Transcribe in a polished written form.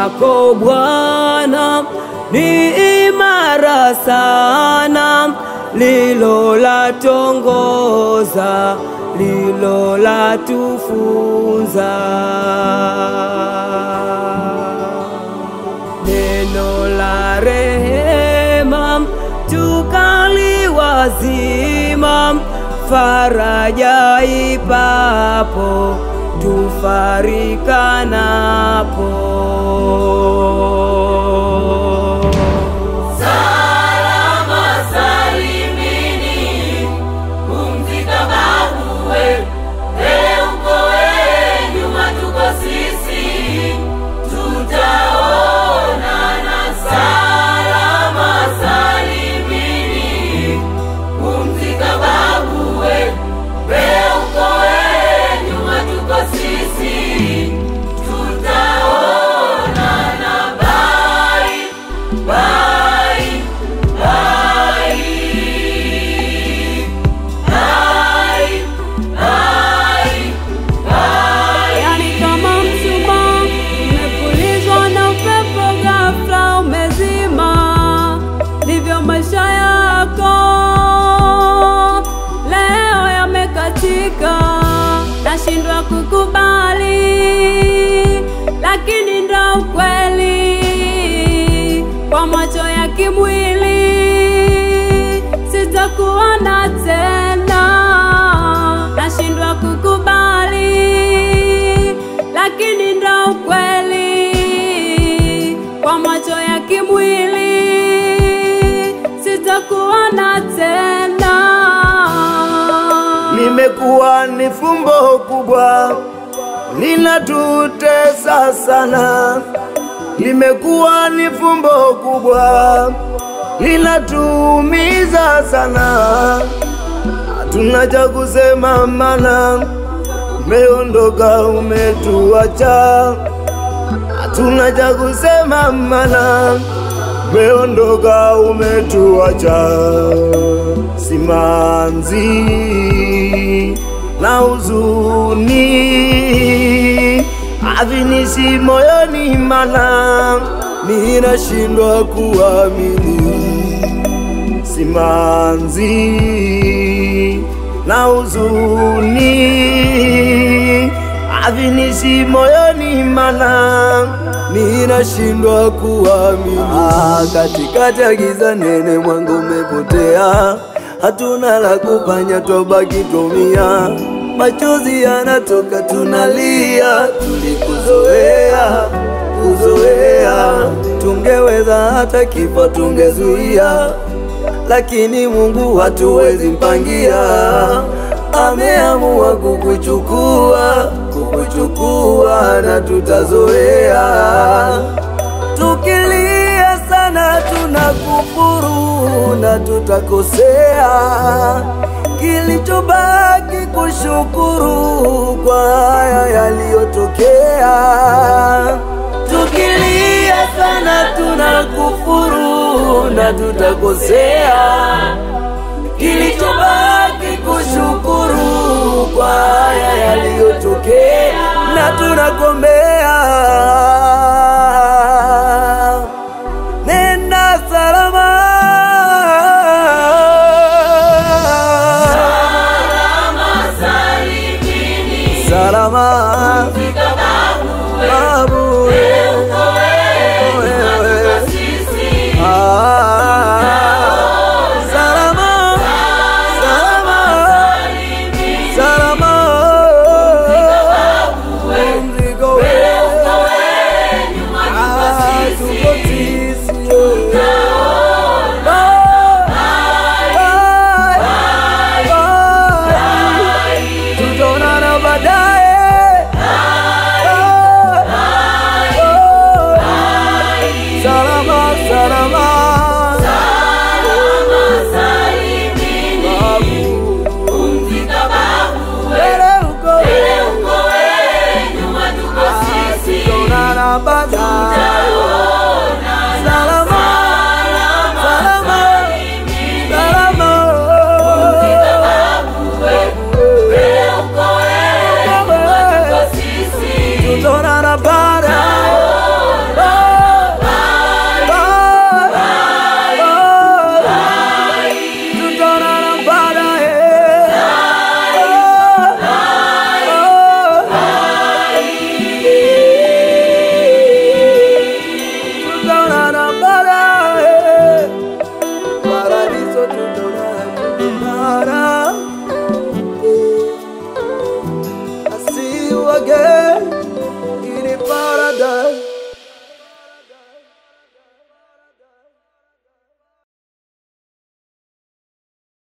lako Bwana ni imara sana, lilo latongoza, lilo latufunza. Neno la rehema tukaliwazima, faraja ipapo tufarikanapo. Salama salimini, pumzika babuwe, mbele uko wewe, nyuma tuko sisi, tutaonana. Salama salimini, pumzika babuwe, mbele uko wewe, nyuma tuko sisi, tutaonana. Bye, bye, bye, bye, bye, bye. Yani kama mshumaa umepulizwa na upepo, ghafla umezima, ndivyo maisha yako leo yamekatika. Nashindwa kukubali, lakini ndo ukweli. Kwa macho ya kimwili sitakuona tena. Nashindwa kukubali, lakini ndo ukweli. Kwa macho ya kimwili sitakuona tena. Nimekuwa ni fumbo kubwa linatutesa sana, limekuwa ni fumbo kubwa linatuumiza sana. Hatuna cha kusema mana umeondoka, umetuacha. Hatuna cha kusema mana umeondoka, umetuacha. Simanzi na huzuni havinishi moyoni, mana ninashindwa kuamini. Simanzi na huzuni havinishi moyoni, mana ninashindwa kuamini. Katikati ya giza nene mwangu umepotea, hatuna la kufanya, twabaki tumia. Machozi yanatoka tunalia, tulikuzoea kuzoea. Tungeweza hata kifo tungezuia, lakini Mungu hatuwezi mpangia. Ameamua kukuchukua na tutazoea. Tukilia sana tunakufuru na tutakosea. Kilichobaki kushukuru kwa haya yaliyotokea. Tukilia sana tunakufuru na tutakosea. Kilichobaki kushukuru kwa haya yaliyotokea, na tunakombea nenda salama. Salama, Pumzika babuwe, babu, mbele uko wewe, nyuma tuko sisi, salama, salama, salimini, salama, babuwe, pumzika mbele uko wewe, nyuma tuko sisi, tutaonana baadaye. Salama, salama, salama salimini, pumzika babuwe, mbele uko mbele uko wewe, nyuma tuko sisi, tutaonana baadaye. Salama, salama, salama, pumzika babuwe, mbele uko wewe, nyuma tuko sisi, tutaonana